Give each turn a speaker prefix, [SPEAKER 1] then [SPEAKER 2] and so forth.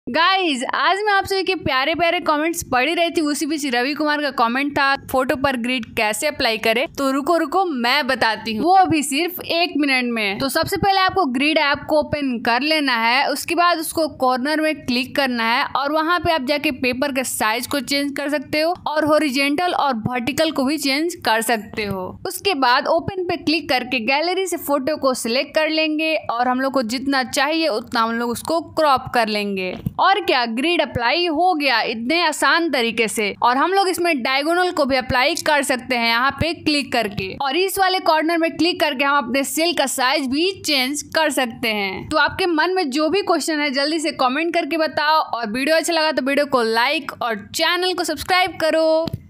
[SPEAKER 1] Guys आज मैं आप सभी के प्यारे प्यारे कमेंट्स पढ़ ही रही थी, उसी बीच रवि कुमार का कमेंट था फोटो पर ग्रिड कैसे अप्लाई करें। तो रुको मैं बताती हूँ, वो भी सिर्फ 1 मिनट में। तो सबसे पहले आपको ग्रिड ऐप को ओपन कर लेना है, उसके बाद उसको कॉर्नर में क्लिक करना है और वहाँ पे आप जाके पेपर के साइज को चेंज कर सकते हो और हॉरिजॉन्टल और वर्टिकल को भी चेंज कर सकते हो। उसके बाद ओपन पे क्लिक करके गैलरी से फोटो को सिलेक्ट कर लेंगे और हम लोग को जितना चाहिए उतना हम लोग उसको क्रॉप कर लेंगे। और क्या, ग्रिड अप्लाई हो गया इतने आसान तरीके से। और हम लोग इसमें डायगोनल को भी अप्लाई कर सकते हैं यहाँ पे क्लिक करके, और इस वाले कॉर्नर में क्लिक करके हम अपने सेल का साइज भी चेंज कर सकते हैं। तो आपके मन में जो भी क्वेश्चन है जल्दी से कमेंट करके बताओ, और वीडियो अच्छा लगा तो वीडियो को लाइक और चैनल को सब्सक्राइब करो।